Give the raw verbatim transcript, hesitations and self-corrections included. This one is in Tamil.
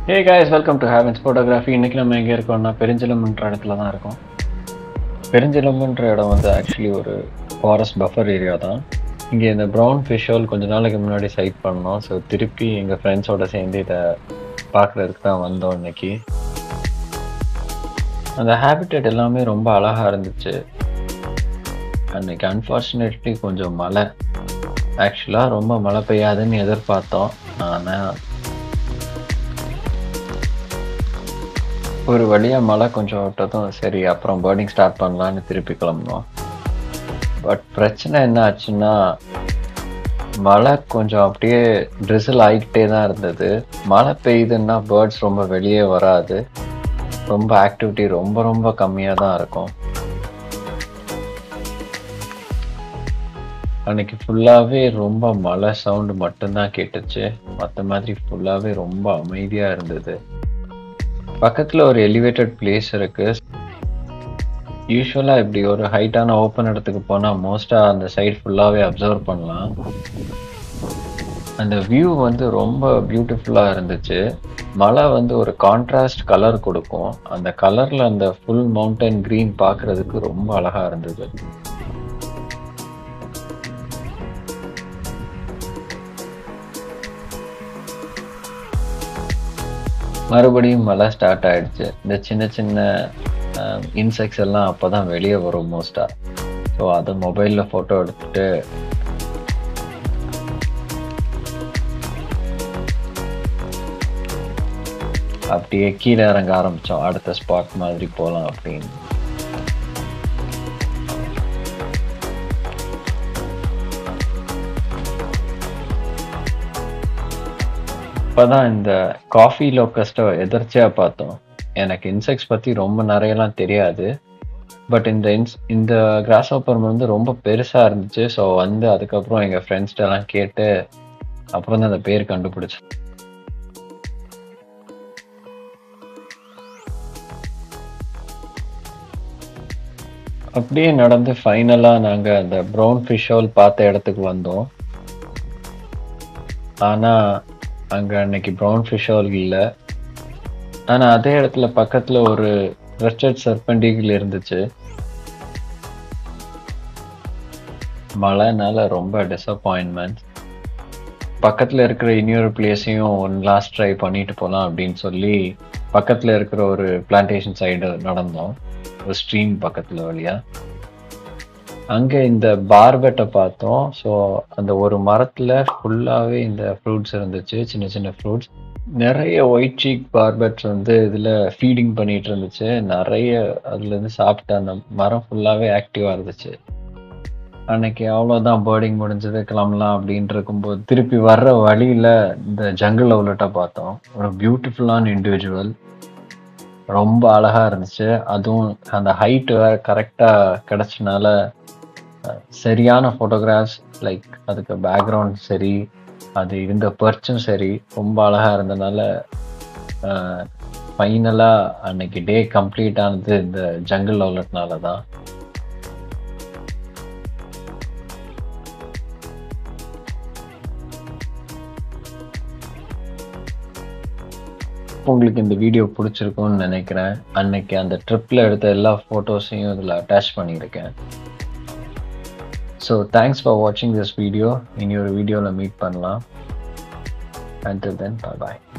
Hey guys, welcome to havinsphotography. இன்னைக்கு நம்ம எங்க இருக்கோம்னா பெருஞ்சிலம்புன்ற இடத்துல தான் இருக்கோம். பெருஞ்சிலம்புன்ற இடம் வந்து ஆக்சுவலி ஒரு ஃபாரஸ்ட் பஃபர் ஏரியா தான். இங்கே இந்த ப்ரௌன் ஃபிஷ் ஹோல் கொஞ்ச நாளைக்கு முன்னாடி சைட் பண்ணோம். ஸோ திருப்பி எங்கள் ஃப்ரெண்ட்ஸோட சேர்ந்து இதை பார்க்குறதுக்கு தான் வந்தோம் இன்னைக்கு. அந்த ஹேபிட்டட் எல்லாமே ரொம்ப அழகாக இருந்துச்சு. அன்னைக்கு அன்ஃபார்ச்சுனேட்லி கொஞ்சம் மழை, ஆக்சுவலாக ரொம்ப மழை பெய்யாதுன்னு எதிர்பார்த்தோம். ஆனால் ஒரு வழியாக மழை கொஞ்சம் விட்டதும் சரி அப்புறம் பேர்டிங் ஸ்டார்ட் பண்ணலான்னு திருப்பி கிளம்புனோம். பட் பிரச்சனை என்ன ஆச்சுன்னா மழை கொஞ்சம் அப்படியே ட்ரிசில் ஆகிக்கிட்டே தான் இருந்தது. மழை பெய்யுதுன்னா பேர்ட்ஸ் ரொம்ப வெளியே வராது, ரொம்ப ஆக்டிவிட்டி ரொம்ப ரொம்ப கம்மியாக தான் இருக்கும். அன்னைக்கு ஃபுல்லாகவே ரொம்ப மழை சவுண்டு மட்டும்தான் கேட்டுச்சு. மற்ற மாதிரி ஃபுல்லாகவே ரொம்ப அமைதியாக இருந்தது. பக்கத்தில் ஒரு எலிவேட்டட் பிளேஸ் இருக்கு. யூஸ்வலாக இப்படி ஒரு ஹைட்டான ஓப்பன் இடத்துக்கு போனால் மோஸ்ட்டாக அந்த சைட் ஃபுல்லாகவே அப்சர்வ் பண்ணலாம். அந்த வியூ வந்து ரொம்ப பியூட்டிஃபுல்லாக இருந்துச்சு. மழை வந்து ஒரு கான்ட்ராஸ்ட் கலர் கொடுக்கும். அந்த கலரில் அந்த ஃபுல் மவுண்டன் க்ரீன் பார்க்குறதுக்கு ரொம்ப அழகாக இருந்தது. மறுபடியும் மழை ஸ்டார்ட் ஆயிடுச்சு. இந்த சின்ன சின்ன இன்செக்ட்ஸ் எல்லாம் அப்போ தான் வெளியே வரும் மோஸ்ட்டாக. ஸோ அதை மொபைலில் ஃபோட்டோ எடுத்துட்டு அப்படியே கீழே இறங்க ஆரம்பித்தோம். அடுத்த ஸ்பாட் மாதிரி போகலாம் அப்படின்னு. இப்போதான் இந்த காஃபி லோக்கஸ்ட்டை எதிர்ச்சியாக பார்த்தோம். எனக்கு இன்செக்ட்ஸ் பற்றி ரொம்ப நிறையலாம் தெரியாது. பட் இந்த இன்ஸ் இந்த கிராஸ் ஹாப்பர் வந்து ரொம்ப பெருசாக இருந்துச்சு. ஸோ வந்து அதுக்கப்புறம் எங்கள் ஃப்ரெண்ட்ஸ்டெல்லாம் கேட்டு அப்புறம் தான் அந்த பேர் கண்டுபிடிச்சேன். அப்படியே நடந்து ஃபைனலாக நாங்கள் அந்த ப்ரௌன் ஃபிஷ் ஹோல் பார்த்த இடத்துக்கு வந்தோம். ஆனால் அங்கே அன்னைக்கு ப்ரௌன் ஃபிஷ் ஹோல் இல்லை. ஆனால் அதே இடத்துல பக்கத்தில் ஒரு ரெஸ்டட் சர்பெண்டிகிள் இருந்துச்சு. மழைனால ரொம்ப டிசப்பாயின்மெண்ட். பக்கத்தில் இருக்கிற இன்னொரு பிளேஸையும் ஒன் லாஸ்ட் ட்ரை பண்ணிட்டு போகலாம் அப்படின்னு சொல்லி பக்கத்தில் இருக்கிற ஒரு பிளான்டேஷன் சைடு நடந்தோம், ஒரு ஸ்ட்ரீம் பக்கத்தில் வழியாக. அங்கே இந்த பார்பெட்டை பார்த்தோம். ஸோ அந்த ஒரு மரத்தில் ஃபுல்லாகவே இந்த ஃப்ரூட்ஸ் இருந்துச்சு, சின்ன சின்ன ஃப்ரூட்ஸ். நிறைய ஒயிட் சீக் பார்பெட்ஸ் வந்து இதில் ஃபீடிங் பண்ணிகிட்டு இருந்துச்சு. நிறைய அதுலேருந்து சாப்பிட்டு அந்த மரம் ஃபுல்லாகவே ஆக்டிவாக இருந்துச்சு. அன்னைக்கு அவ்வளோதான், பேர்டிங் முடிஞ்சது, கிளம்பலாம் அப்படின்னு இருக்கும்போது திருப்பி வர்ற வழியில் இந்த ஜங்கிள் அவுலட்டை பார்த்தோம். ஒரு பியூட்டிஃபுல்லான இண்டிவிஜுவல், ரொம்ப அழகாக இருந்துச்சு. அதுவும் அந்த ஹைட்டு வேறு கரெக்டாக கிடச்சனால சரியான ஃபோட்டோகிராஃப்ஸ், லைக் அதுக்கு பேக்ரவுண்ட் சரி, அது இருந்த பர்ச்சும் சரி, ரொம்ப அழகாக இருந்தனால ஃபைனலாக அன்னைக்கு டே கம்ப்ளீட் ஆனது இந்த ஜங்கிள் அவுலட்னால தான். உங்களுக்கு இந்த வீடியோ பிடிச்சிருக்கும்னு நினைக்கிறேன். அன்னைக்கு அந்த ட்ரிப்பில் எடுத்த எல்லா ஃபோட்டோஸையும் இதில் அட்டாச் பண்ணியிருக்கேன். So thanks for watching this video. In your video la meet pannalam. Until then, bye bye.